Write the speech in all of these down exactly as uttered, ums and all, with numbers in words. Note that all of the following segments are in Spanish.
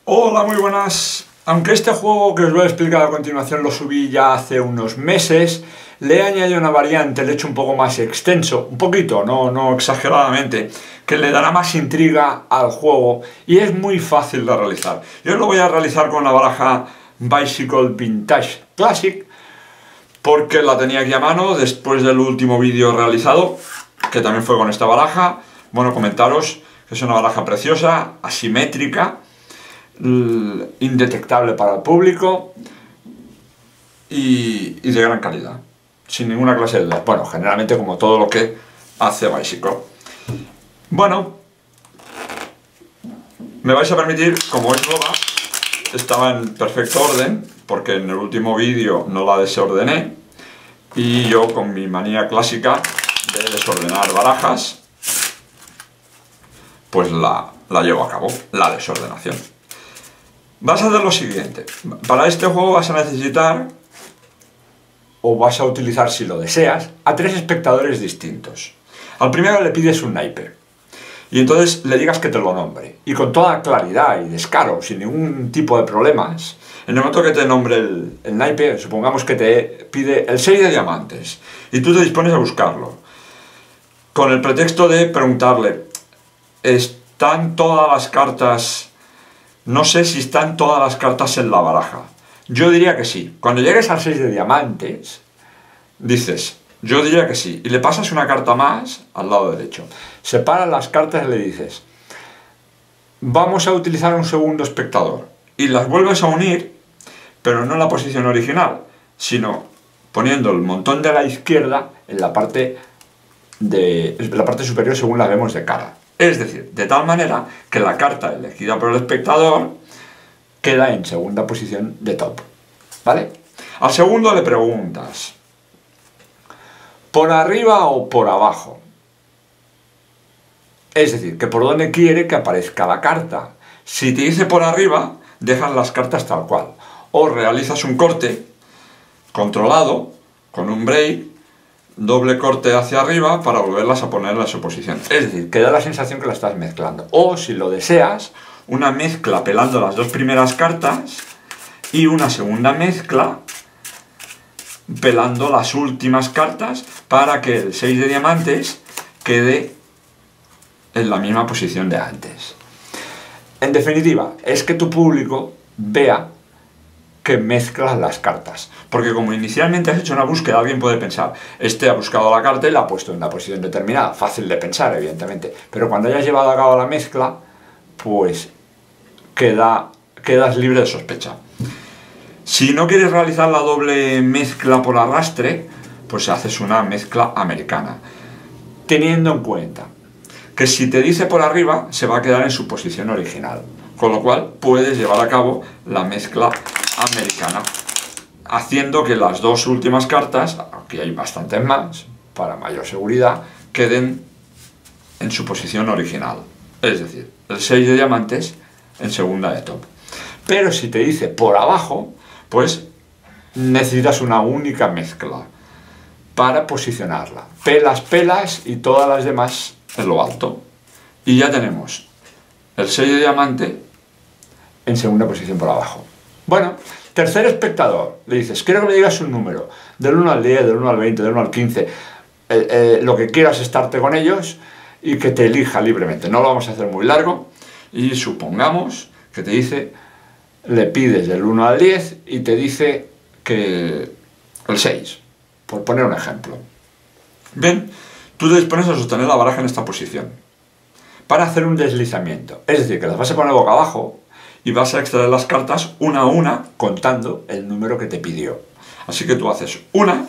Hola, muy buenas. Aunque este juego que os voy a explicar a continuación lo subí ya hace unos meses, le he añadido una variante, le he hecho un poco más extenso, un poquito, no, no exageradamente, que le dará más intriga al juego y es muy fácil de realizar. Yo lo voy a realizar con la baraja Bicycle Vintage Classic, porque la tenía aquí a mano después del último vídeo realizado, que también fue con esta baraja. Bueno, comentaros que es una baraja preciosa, asimétrica, indetectable para el público y, y de gran calidad, sin ninguna clase de duda. Bueno, generalmente como todo lo que hace Bicycle. Bueno, me vais a permitir, como es nueva, estaba en perfecto orden, porque en el último vídeo no la desordené, y yo con mi manía clásica de desordenar barajas, pues la, la llevo a cabo, la desordenación. Vas a hacer lo siguiente. Para este juego vas a necesitar, o vas a utilizar si lo deseas, a tres espectadores distintos. Al primero le pides un naipe, y entonces le digas que te lo nombre. Y con toda claridad y descaro, sin ningún tipo de problemas, en el momento que te nombre el, el naipe, supongamos que te pide el seis de diamantes, y tú te dispones a buscarlo, con el pretexto de preguntarle, ¿están todas las cartas... No sé si están todas las cartas en la baraja? Yo diría que sí. Cuando llegues al seis de diamantes, dices, yo diría que sí. Y le pasas una carta más al lado derecho. Separas las cartas y le dices, vamos a utilizar un segundo espectador. Y las vuelves a unir, pero no en la posición original, sino poniendo el montón de la izquierda en la parte, de, en la parte superior según la vemos de cara. Es decir, de tal manera que la carta elegida por el espectador queda en segunda posición de top. ¿Vale? Al segundo le preguntas, ¿por arriba o por abajo? Es decir, que por dónde quiere que aparezca la carta. Si te dice por arriba, dejas las cartas tal cual. O realizas un corte controlado con un break, doble corte hacia arriba para volverlas a poner en su posición. Es decir, que da la sensación que la estás mezclando. O, si lo deseas, una mezcla pelando las dos primeras cartas y una segunda mezcla pelando las últimas cartas para que el seis de diamantes quede en la misma posición de antes. En definitiva, es que tu público vea que mezclas las cartas. Porque como inicialmente has hecho una búsqueda, alguien puede pensar, este ha buscado la carta y la ha puesto en una posición determinada. Fácil de pensar, evidentemente. Pero cuando hayas llevado a cabo la mezcla, pues queda, quedas libre de sospecha. Si no quieres realizar la doble mezcla por arrastre, pues haces una mezcla americana. Teniendo en cuenta que si te dice por arriba, se va a quedar en su posición original. Con lo cual puedes llevar a cabo la mezcla americana, haciendo que las dos últimas cartas, aunque hay bastantes más, para mayor seguridad, queden en su posición original. Es decir, el seis de diamantes en segunda de top. Pero si te dice por abajo, pues necesitas una única mezcla para posicionarla. Pelas, pelas y todas las demás en lo alto. Y ya tenemos el seis de diamante en segunda posición por abajo. Bueno, tercer espectador, le dices, quiero que me digas un número, del uno al diez, del uno al veinte, del uno al quince, eh, eh, lo que quieras estarte con ellos y que te elija libremente. No lo vamos a hacer muy largo y supongamos que te dice, le pides del uno al diez y te dice que el seis, por poner un ejemplo. Bien, tú te dispones a sostener la baraja en esta posición para hacer un deslizamiento, es decir, que las vas a poner boca abajo y vas a extraer las cartas una a una contando el número que te pidió. Así que tú haces una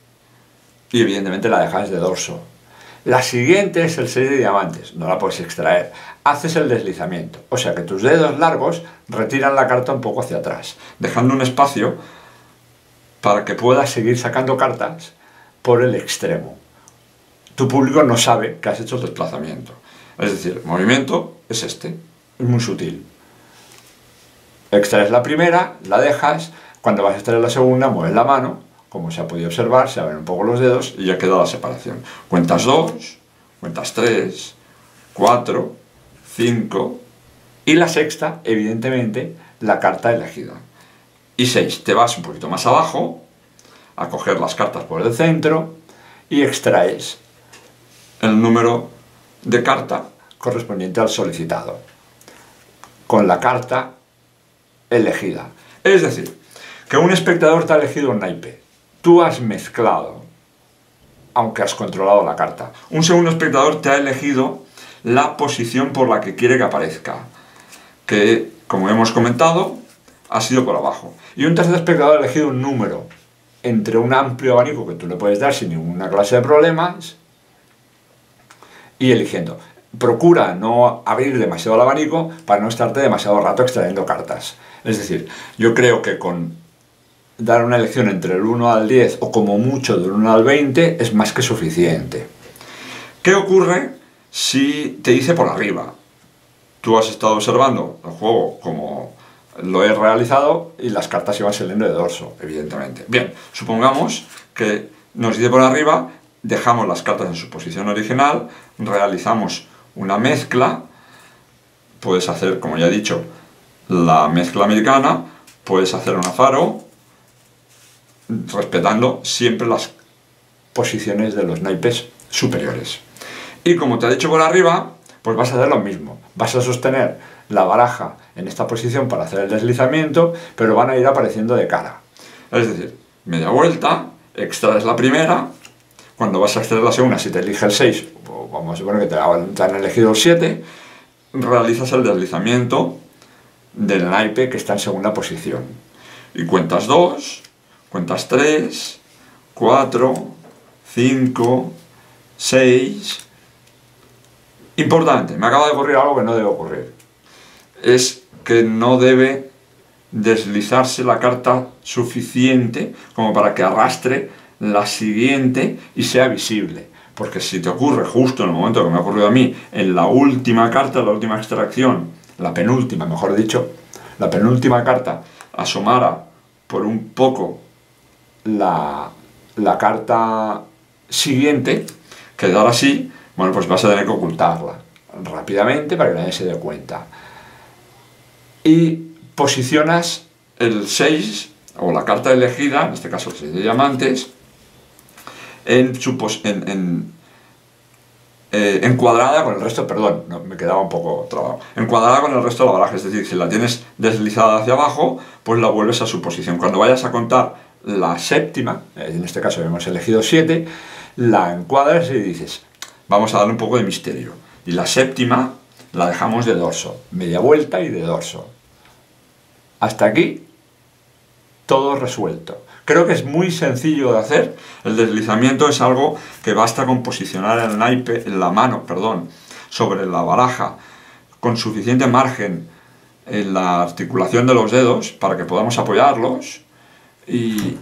y evidentemente la dejas de dorso. La siguiente es el seis de diamantes, no la puedes extraer. Haces el deslizamiento, o sea que tus dedos largos retiran la carta un poco hacia atrás, dejando un espacio para que puedas seguir sacando cartas por el extremo. Tu público no sabe que has hecho el desplazamiento. Es decir, el movimiento es este, es muy sutil. Extraes la primera, la dejas, cuando vas a extraer la segunda mueves la mano, como se ha podido observar, se abren un poco los dedos y ya queda la separación. Cuentas dos, cuentas tres, cuatro, cinco, Y la sexta, evidentemente, la carta elegida. Y seis, te vas un poquito más abajo a coger las cartas por el centro y extraes el número de carta correspondiente al solicitado con la carta elegida. Es decir, que un espectador te ha elegido un naipe, tú has mezclado, aunque has controlado la carta. Un segundo espectador te ha elegido la posición por la que quiere que aparezca, que, como hemos comentado, ha sido por abajo. Y un tercer espectador ha elegido un número entre un amplio abanico que tú le puedes dar sin ninguna clase de problemas y eligiendo. Procura no abrir demasiado el abanico para no estarte demasiado rato extrayendo cartas. Es decir, yo creo que con dar una elección entre el uno al diez o como mucho del uno al veinte es más que suficiente. ¿Qué ocurre si te dice por arriba? Tú has estado observando el juego como lo he realizado y las cartas iban saliendo de dorso, evidentemente. Bien, supongamos que nos dice por arriba, dejamos las cartas en su posición original, realizamos una mezcla, puedes hacer, como ya he dicho, la mezcla americana, puedes hacer una faro, respetando siempre las posiciones de los naipes superiores. Y como te he dicho por arriba, pues vas a hacer lo mismo. Vas a sostener la baraja en esta posición para hacer el deslizamiento, pero van a ir apareciendo de cara. Es decir, media vuelta, extraes la primera, cuando vas a extraer la segunda, si te elige el seis, o vamos a suponer que te han elegido el siete, realizas el deslizamiento del naipe que está en segunda posición. Y cuentas dos, cuentas tres, cuatro, cinco, seis... Importante, me acaba de ocurrir algo que no debe ocurrir. Es que no debe deslizarse la carta suficiente como para que arrastre la siguiente y sea visible. Porque si te ocurre justo en el momento que me ha ocurrido a mí, en la última carta, la última extracción, la penúltima, mejor dicho, la penúltima carta asomara por un poco la, la carta siguiente, quedara así, bueno, pues vas a tener que ocultarla rápidamente para que nadie se dé cuenta. Y posicionas el seis, o la carta elegida, en este caso el seis de diamantes, en su pos en, en, eh, encuadrada con el resto, perdón, no, me quedaba un poco trabado, encuadrada con el resto de la baraja, es decir, si la tienes deslizada hacia abajo, pues la vuelves a su posición. Cuando vayas a contar la séptima, en este caso hemos elegido siete, la encuadras y dices, vamos a darle un poco de misterio. Y la séptima la dejamos de dorso, media vuelta y de dorso. Hasta aquí, todo resuelto. Creo que es muy sencillo de hacer. El deslizamiento es algo que basta con posicionar el naipe, la mano, perdón, sobre la baraja con suficiente margen en la articulación de los dedos para que podamos apoyarlos y,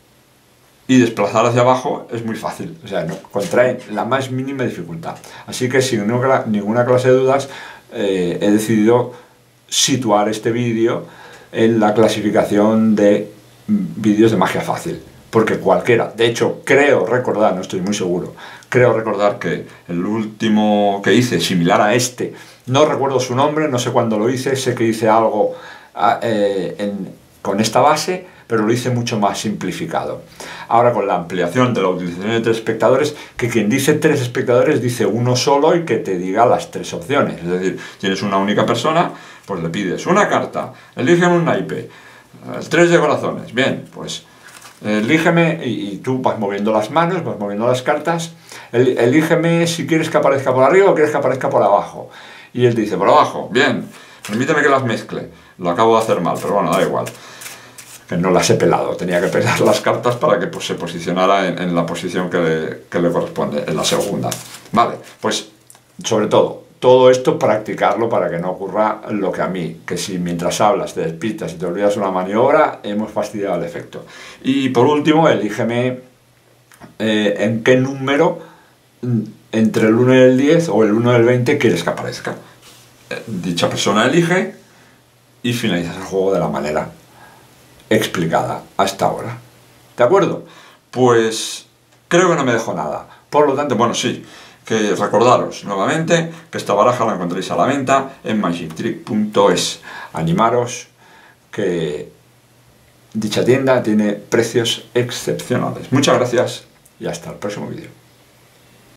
y desplazar hacia abajo es muy fácil. O sea, no contrae la más mínima dificultad. Así que sin ninguna clase de dudas eh, he decidido situar este vídeo en la clasificación de vídeos de magia fácil, porque cualquiera, de hecho creo recordar, no estoy muy seguro, creo recordar que el último que hice similar a este, no recuerdo su nombre, no sé cuándo lo hice, sé que hice algo eh, en, con esta base, pero lo hice mucho más simplificado. Ahora con la ampliación de la utilización de tres espectadores, que quien dice tres espectadores dice uno solo y que te diga las tres opciones, es decir, tienes una única persona, pues le pides una carta, eligen un naipe, el tres de corazones, bien, pues elígeme, y, y tú vas moviendo las manos, vas moviendo las cartas, el, elígeme si quieres que aparezca por arriba o quieres que aparezca por abajo. Y él te dice, por abajo, bien, permíteme que las mezcle, lo acabo de hacer mal, pero bueno, da igual, que no las he pelado, tenía que pelar las cartas para que pues, se posicionara en, en la posición que le, que le corresponde, en la segunda. Vale, pues sobre todo, todo esto practicarlo para que no ocurra lo que a mí, que si mientras hablas te despistas y te olvidas una maniobra, hemos fastidiado el efecto. Y por último, elígeme eh, en qué número entre el uno y el diez o el uno y el veinte quieres que aparezca. Eh, dicha persona elige y finalizas el juego de la manera explicada hasta ahora. ¿De acuerdo? Pues creo que no me dejo nada. Por lo tanto, bueno, sí, que recordaros nuevamente que esta baraja la encontréis a la venta en magic trick punto es. Animaros que dicha tienda tiene precios excepcionales. Muchas gracias y hasta el próximo vídeo.